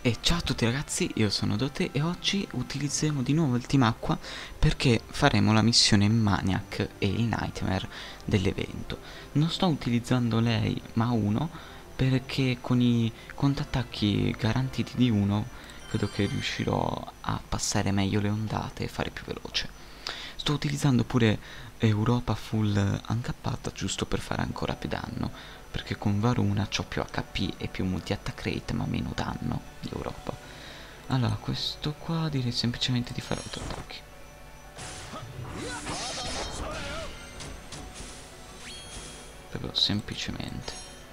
E ciao a tutti ragazzi, io sono Dote e oggi utilizzeremo di nuovo il team acqua perché faremo la missione Maniac e il Nightmare dell'evento. Non sto utilizzando lei ma uno perché con i contattacchi garantiti di uno credo che riuscirò a passare meglio le ondate e fare più veloce. Sto utilizzando pure Europa full uncappata giusto per fare ancora più danno, perché con Varuna c'ho più HP e più multi-attack rate ma meno danno di Europa. Allora, questo qua direi semplicemente di fare autoattacchi. Proprio semplicemente.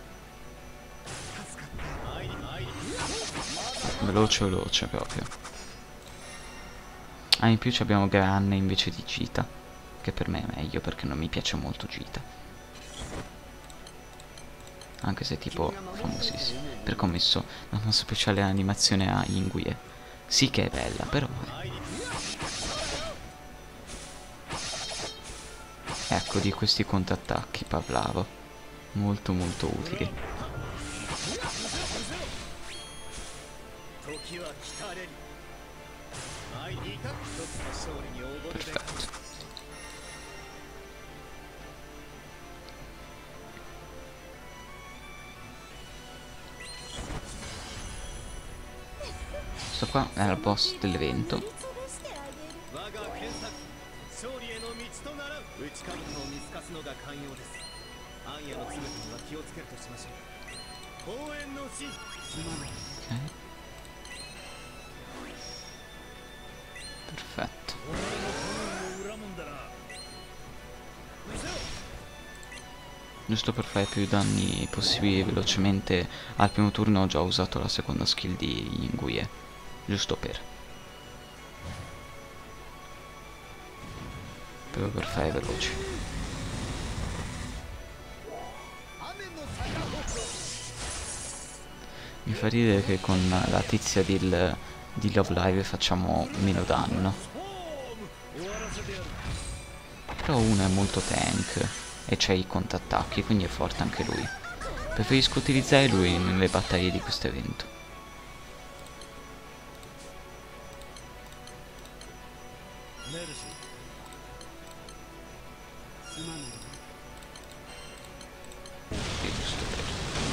Veloce veloce proprio. Ah, in più abbiamo Gran invece di Gita, che per me è meglio perché non mi piace molto Gita. Anche se tipo famosissimo. Perché ho messo la nostra speciale animazione a Inguie. Sì che è bella, però ecco, di questi contattacchi parlavo. Molto molto utili. Perfetto. Questo qua è il boss dell'evento. Ok. Perfetto. Giusto per fare più danni possibili velocemente. Al primo turno ho già usato la seconda skill di Inguie. Giusto per. Proprio per fare veloci. Mi fa ridere che con la tizia di Love Live facciamo meno danno. Però uno è molto tank e c'ha i contattacchi, quindi è forte anche lui. Preferisco utilizzare lui nelle battaglie di questo evento. Sì, giusto per.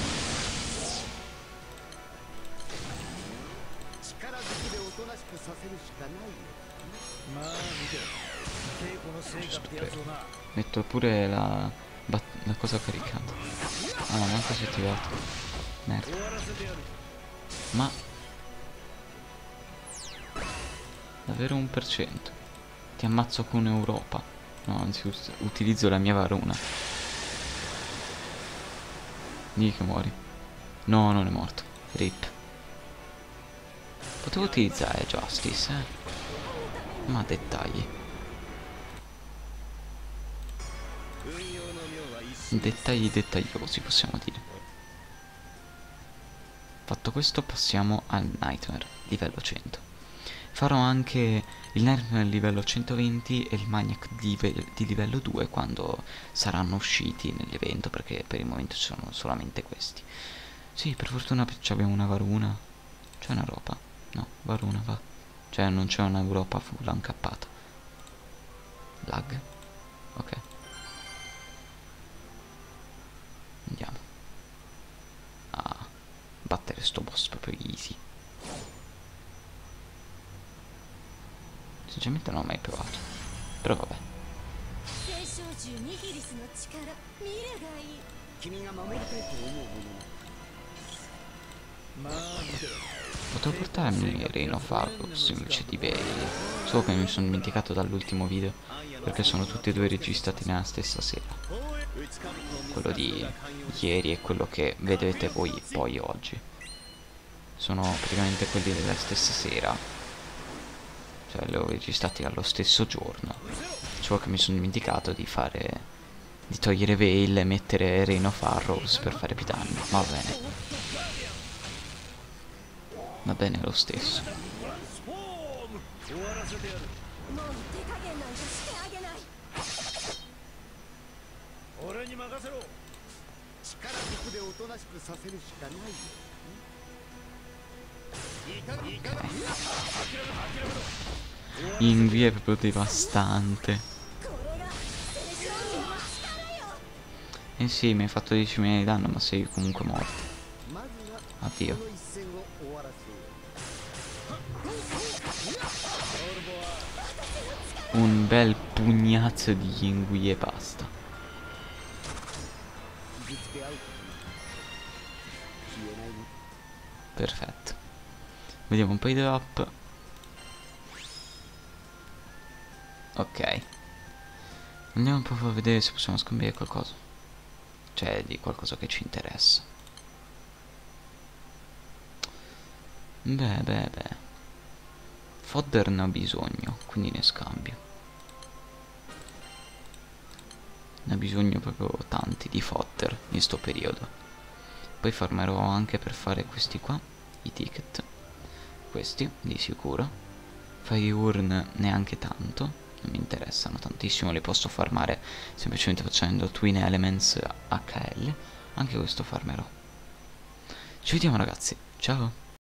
Giusto per. Metto pure la cosa caricata. Ah no, manco si è attivato. Merda. Ma davvero 1%. Ti ammazzo con Europa. No, anzi utilizzo la mia Varuna. Dì che muori. No, non è morto. Rip. Potevo utilizzare Justice, ma dettagli. Dettagli dettagliosi, possiamo dire. Fatto questo passiamo al Nightmare, livello 100. Farò anche il Nightmare livello 120 e il Maniac di livello 2 quando saranno usciti nell'evento, perché per il momento ci sono solamente questi. Sì, per fortuna abbiamo una Varuna. C'è una roba? No, Varuna va. Cioè non c'è una Europa full uncappata. Lag? Ok. Andiamo a battere sto boss proprio easy. Sinceramente non ho mai provato. Però vabbè. Potevo portarmi Reign of Argus invece di Veil. Solo che mi sono dimenticato dall'ultimo video, perché sono tutti e due registrati nella stessa sera. Quello di ieri e quello che vedrete voi poi oggi. Sono praticamente quelli della stessa sera. Cioè li ho registrati allo stesso giorno. Solo che mi sono dimenticato di togliere Veil e mettere Reign of Arrows per fare più danni. Ma va bene. Va bene lo stesso. Ingui è proprio devastante. Eh sì, mi hai fatto 10.000 di danno, ma sei comunque morto. Addio. Un bel pugnazzo di Ingui e basta. Perfetto. Vediamo un po' i drop. Ok. Andiamo un po' a vedere se possiamo scambiare qualcosa. Cioè, di qualcosa che ci interessa. Beh. Fodder ne ho bisogno, quindi ne scambio. Ne ho bisogno proprio tanti di fodder in sto periodo. Poi farmerò anche per fare questi qua, i ticket. Questi, di sicuro. Fire urn neanche tanto, non mi interessano tantissimo, li posso farmare semplicemente facendo Twin Elements HL. Anche questo farmerò. Ci vediamo ragazzi, ciao!